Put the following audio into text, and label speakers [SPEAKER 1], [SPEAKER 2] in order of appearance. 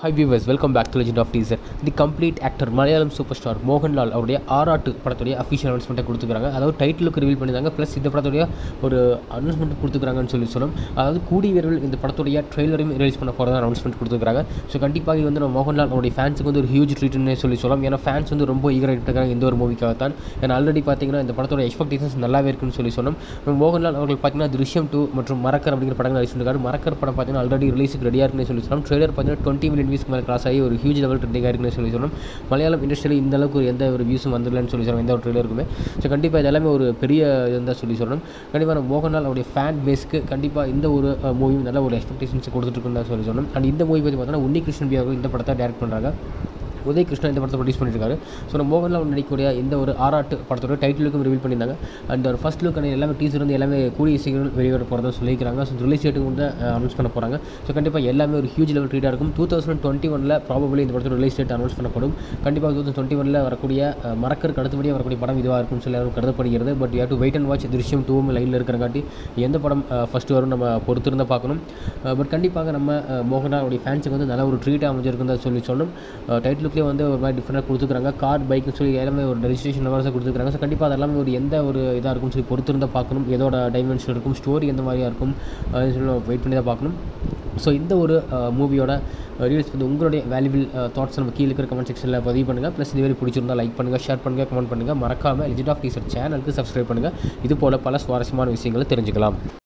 [SPEAKER 1] Hi viewers, welcome back to Legend of Teaser. The complete actor Malayalam super star Mohanlal அவருடைய ஆராட்டு படத்துடைய official அனௌன்ஸ்மெண்ட்டை கொடுத்துக்கிறாங்க. அதாவது டைட்டிலுக்கு reveal பண்ணியிருந்தாங்க, ப்ளஸ் இந்த படத்துடைய ஒரு அனௌன்ஸ்மெண்ட் கொடுத்துக்கிறாங்கன்னு சொல்லணும். அதாவது கூடிய விரைவில் இந்த படத்துடைய ட்ரெய்லரையும் ரிலீஸ் பண்ண போகிறதா அனௌன்ஸ்மெண்ட் கொடுத்துருக்காங்க. ஸோ கண்டிப்பாக இது வந்து நம்ம மோகன்லால் அவருடைய ஃபேன்ஸுக்கு வந்து ஒரு ஹியூஜ் ட்ரீட்னே சொல்லலாம். ஏன்னா ஃபேன்ஸ் வந்து ரொம்ப ஈகராகிட்டு இருக்காங்க இந்த ஒரு மூவிக்காகத்தான். ஏன்னா ஆல்ரெடி பார்த்தீங்கன்னா இந்த படத்தோட எக்ஸ்பெக்டேஷன்ஸ் நல்லாவே இருக்குன்னு சொல்லணும். மோகன்லால் அவர்கள் பார்த்தீங்கன்னா திருஷ்யம் 2 மற்றும் மரக்கர் அப்படிங்கிற படங்கள் ரிலீஸ் பண்ணிருக்காரு. மரக்கர் படம் பார்த்தீங்கன்னா ஆல்ரெடி ரிலீஸுக்கு ரெடியாக இருக்குன்னு சொல்லலாம். ட்ரெய்லர் பார்த்தீங்கன்னா 20 மில்லியன் வியூஸ்க்கு மேலே கிராஸ் ஆகி ஒரு ஹியூஜ் லெவல் ட்ரெண்டிங்காக இருக்குன்னு சொல்லணும். மலையாளம் இண்டஸ்ட்ரியில் இந்த அளவுக்கு எந்த ஒரு வியூஸும் வந்துடலன்னு சொல்லணும் எந்த ஒரு ட்ரெய்லருக்குமே. ஸோ கண்டிப்பாக இது எல்லாமே ஒரு பெரிய இதுதான் சொல்லணும். கண்டிப்பாக நம்ம மோகன்லால் அவருடைய ஃபேன் பேஸ்க்கு கண்டிப்பாக இந்த ஒரு மூவியும் நல்ல ஒரு எக்ஸ்பெக்டேஷன்ஸ் கொடுத்துட்ருக்குன்னு தான் சொல்லணும். அண்ட் இந்த மூவி பற்றி பார்த்தோன்னா உன்னி கிருஷ்ணன் அவர்கள் இந்த படத்தை டேரக்ட் பண்ணுறாங்க. உதய் கிருஷ்ணா இந்த படத்தை ப்ரொடியூஸ் பண்ணியிருக்காரு. ஸோ நம்ம மோகன்லால் நடிக்கக்கூடிய இந்த ஒரு ஆராட்டு படத்தோட டைட்டிலுக்கும் ரிவீல் பண்ணியிருந்தாங்க. அண்ட் ஒரு ஃபஸ்ட் லுக் எல்லாமே டீசர் வந்து எல்லாமே கூடிய சீக்கிரம் வெளியிட போகிறதா சொல்லியிருக்காங்க. ஸோ ரிலீஸ் டேட்டுக்கு வந்து அனௌன்ஸ் பண்ண போகிறாங்க. ஸோ கண்டிப்பாக எல்லாமே ஒரு ஹியூஜ் லெவல் ட்ரீட்டாக இருக்கும். 2021 ப்ராபபிளி இந்த படத்தோட ரிலீஸ் டேட் அனௌன்ஸ் பண்ணப்படும். கண்டிப்பாக 2021 வரக்கூடிய மரக்கருக்கு அடுத்தபடியாக வரக்கூடிய படம் இதுவாக இருக்கும்னு சொல்லி எல்லாரும் கருதப்படுகிறது. But you have to wait and watch. Drishyam 2 லைனில் இருக்கிறங்காட்டி எந்த படம் ஃபஸ்ட்டு வரும் நம்ம பொறுத்திருந்தால் பார்க்கணும். பட் கண்டிப்பாக நம்ம மோகன்லால் ஃபேன்ஸுக்கு வந்து நல்ல ஒரு ட்ரீட்டாக அமைஞ்சிருக்குன்னு சொல்லி சொல்லணும். டைட்டிலுக்குலேயே வந்து ஒரு மாதிரி டிஃப்ரெண்டாக கொடுத்துருக்காங்க. கார் பைக்னு சொல்லி எல்லாமே ஒரு ரெஜிஸ்ட்ரேஷன் நம்பர்ஸை கொடுத்துருக்காங்க. ஸோ கண்டிப்பாக அதெல்லாமே ஒரு எந்த ஒரு இதாக இருக்கும்னு சொல்லி பொறுத்திருந்தால் பார்க்கணும். எதோட டைமென்ஷன் இருக்கும், ஸ்டோரி எந்த மாதிரியாக இருக்கும் சொல்லி வெயிட் பண்ணி தான் பார்க்கணும். ஸோ இந்த ஒரு மூவியோட ரிவ்யூஸ் வந்து உங்களுடைய வேல்யூபிள் தாட்ஸ் நம்ம கீழே இருக்கிற கமெண்ட் செக்ஷனில் பதிவு பண்ணுங்கள். ப்ளஸ் இது வரை பிடிச்சிருந்தால் லைக் பண்ணுங்கள், ஷேர் பண்ணுங்கள், கமெண்ட் பண்ணுங்கள். மறக்காமல் லெஜெண்ட் ஆஃப் டீசர் சேனலுக்கு சப்ஸ்கிரைப் பண்ணுங்கள். இது போல் பல சுவாரஸ்யமான விஷயங்களை தெரிஞ்சுக்கலாம்.